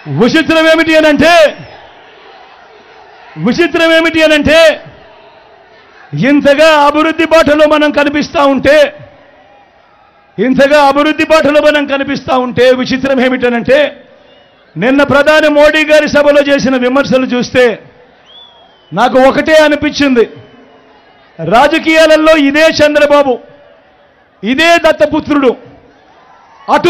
విచిత్రం ఏమిటి అనంటే ఇంతగా అభివృద్ధి బాటలో మనం కనిపిస్తా ఉంటే విచిత్రం ఏమిటనంటే నిన్న ప్రధాని మోడీ గారి సభలో చేసిన విమర్శలు చూస్తే నాకు ఒకటే అనిపించింది. రాజకీయాలలో ఇదే చంద్రబాబు, ఇదే దత్తపుత్రుడు, అటు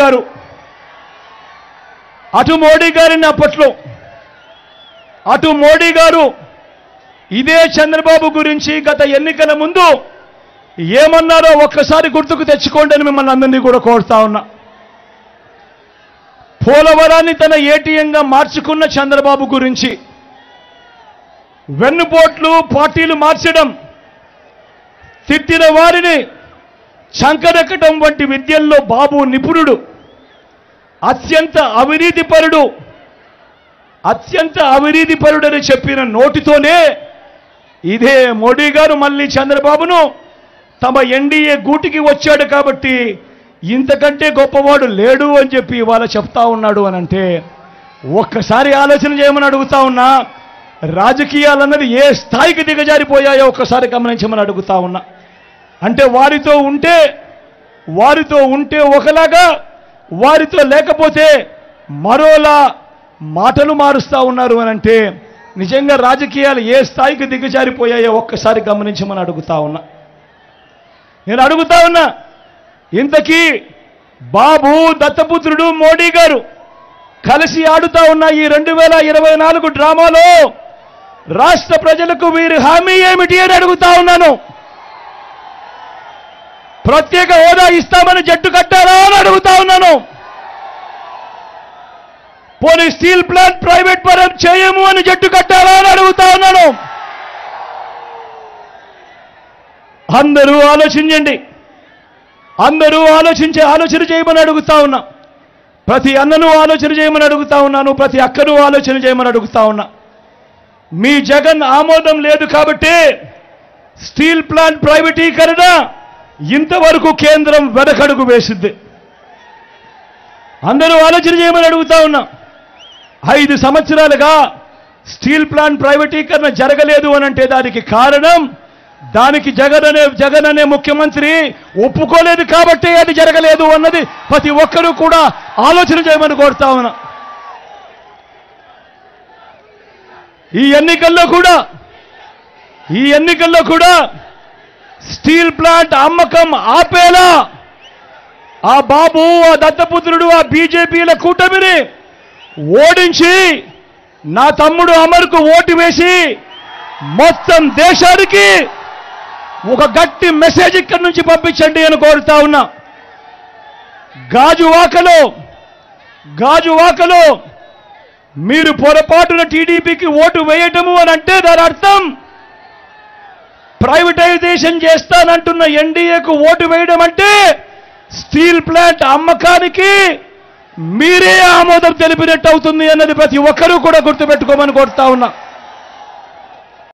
మోడీ గారిని అప్పట్లో అటు మోడీ గారు ఇదే చంద్రబాబు గురించి గత ఎన్నికల ముందు ఏమన్నారో ఒక్కసారి గుర్తుకు తెచ్చుకోండి అని మిమ్మల్ని అందరినీ కూడా కోరుతా ఉన్నా. పోలవరాన్ని తన ఏటీఎంగా మార్చుకున్న చంద్రబాబు గురించి, వెన్నుపోట్లు పార్టీలు మార్చడం, తిట్టిన వారిని చంకరెక్కడం వంటి విద్యల్లో బాబు నిపుణుడు, అత్యంత అవినీతిపరుడని చెప్పిన నోటితోనే ఇదే మోడీ గారు మళ్ళీ చంద్రబాబును తమ ఎన్డీఏ గూటికి వచ్చాడు కాబట్టి ఇంతకంటే గొప్పవాడు లేడు అని చెప్పి ఇవాళ చెప్తా ఉన్నాడు అని అంటే ఒక్కసారి ఆలోచన చేయమని అడుగుతా ఉన్నా. రాజకీయాలన్నది ఏ స్థాయికి దిగజారిపోయాయో ఒక్కసారి గమనించమని అడుగుతా ఉన్నా. అంటే వారితో ఉంటే ఒకలాగా, వారితో లేకపోతే మరోలా మాటలు మారుస్తూ ఉన్నారు అని అంటే నిజంగా రాజకీయాలు ఏ స్థాయికి దిగజారిపోయాయో ఒక్కసారి గమనించమని అడుగుతా ఉన్నా. నేను అడుగుతా ఉన్నా, ఇంతకీ బాబు, దత్తపుత్రుడు, మోడీ గారు కలిసి ఆడుతా ఉన్న ఈ 2024 డ్రామాలో రాష్ట్ర ప్రజలకు వీరి హామీ ఏమిటి అని అడుగుతా ఉన్నాను. ప్రత్యేక హోదా ఇస్తామని జట్టు కట్టారా అని అడుగుతా ఉన్నాను. పోనీ స్టీల్ ప్లాంట్ ప్రైవేట్ పరం చేయము అని జట్టు కట్టారా అని అడుగుతా ఉన్నాను. అందరూ ఆలోచించండి, ఆలోచన చేయమని అడుగుతా ఉన్నా. ప్రతి అన్నను ఆలోచన చేయమని అడుగుతా ఉన్నాను, ప్రతి అక్కను ఆలోచన చేయమని అడుగుతా ఉన్నా. మీ జగన్ ఆమోదం లేదు కాబట్టి స్టీల్ ప్లాంట్ ప్రైవేటీకరణ ఇంతవరకు కేంద్రం వెనకడుగు వేసింది. అందరూ ఆలోచన చేయమని అడుగుతా ఉన్నా. 5 సంవత్సరాలుగా స్టీల్ ప్లాంట్ ప్రైవేటీకరణ జరగలేదు అనంటే దానికి కారణం, దానికి జగన్ అనే ముఖ్యమంత్రి ఒప్పుకోలేదు కాబట్టి అది జరగలేదు అన్నది ప్రతి ఒక్కరూ కూడా ఆలోచన చేయమని కోరుతా ఉన్నా. ఈ ఎన్నికల్లో కూడా స్టీల్ ప్లాంట్ అమ్మకం ఆపేలా ఆ బాబు, ఆ దత్తపుత్రుడు, ఆ బీజేపీల కూటమిని ఓడించి నా తమ్ముడు అమర్కు ఓటు వేసి మొత్తం దేశానికి ఒక గట్టి మెసేజ్ ఇక్కడి నుంచి పంపించండి అని కోరుతా ఉన్నా. గాజువాకలో మీరు పొరపాటున టీడీపీకి ఓటు వేయటము అని అంటే దాని అర్థం ప్రైవేటైజేషన్ చేస్తానంటున్న ఎన్డీఏకు ఓటు వేయడం అంటే స్టీల్ ప్లాంట్ అమ్మకానికి మీరే ఆమోదం తెలిపినట్టు అవుతుంది అన్నది ప్రతి ఒక్కరూ కూడా గుర్తుపెట్టుకోమని కోరుతా ఉన్నా.